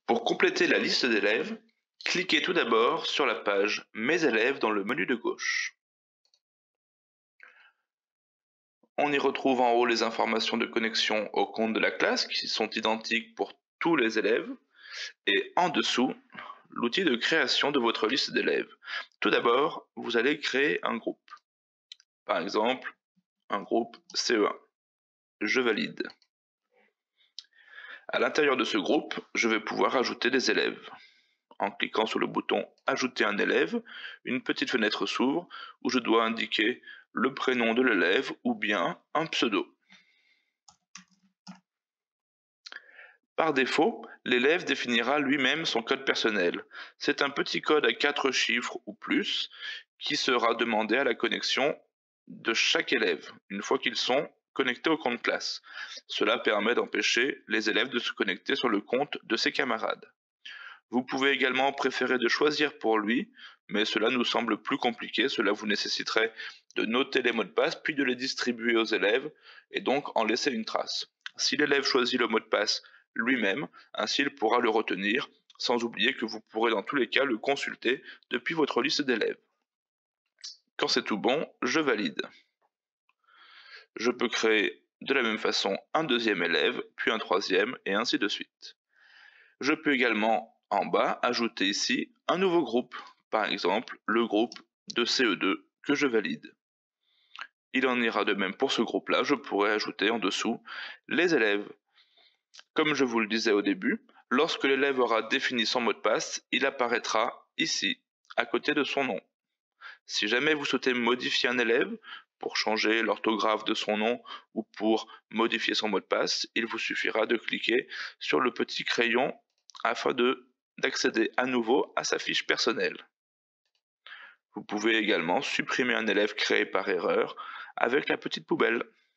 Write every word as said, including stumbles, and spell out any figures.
Pour compléter la liste d'élèves, cliquez tout d'abord sur la page Mes élèves dans le menu de gauche. On y retrouve en haut les informations de connexion au compte de la classe qui sont identiques pour tous les élèves et en dessous, l'outil de création de votre liste d'élèves. Tout d'abord, vous allez créer un groupe. Par exemple, un groupe C E un. Je valide. À l'intérieur de ce groupe, je vais pouvoir ajouter des élèves. En cliquant sur le bouton Ajouter un élève, une petite fenêtre s'ouvre où je dois indiquer le prénom de l'élève ou bien un pseudo. Par défaut, l'élève définira lui-même son code personnel. C'est un petit code à quatre chiffres ou plus qui sera demandé à la connexion de chaque élève une fois qu'ils sont connectés au compte classe. Cela permet d'empêcher les élèves de se connecter sur le compte de ses camarades. Vous pouvez également préférer de choisir pour lui, mais cela nous semble plus compliqué, cela vous nécessiterait de noter les mots de passe puis de les distribuer aux élèves et donc en laisser une trace. Si l'élève choisit le mot de passe lui-même, ainsi il pourra le retenir, sans oublier que vous pourrez dans tous les cas le consulter depuis votre liste d'élèves. Quand c'est tout bon, je valide. Je peux créer de la même façon un deuxième élève, puis un troisième, et ainsi de suite. Je peux également, en bas, ajouter ici un nouveau groupe, par exemple le groupe de C E deux que je valide. Il en ira de même pour ce groupe-là, je pourrais ajouter en dessous les élèves. Comme je vous le disais au début, lorsque l'élève aura défini son mot de passe, il apparaîtra ici, à côté de son nom. Si jamais vous souhaitez modifier un élève, pour changer l'orthographe de son nom ou pour modifier son mot de passe, il vous suffira de cliquer sur le petit crayon afin de, d'accéder à nouveau à sa fiche personnelle. Vous pouvez également supprimer un élève créé par erreur avec la petite poubelle.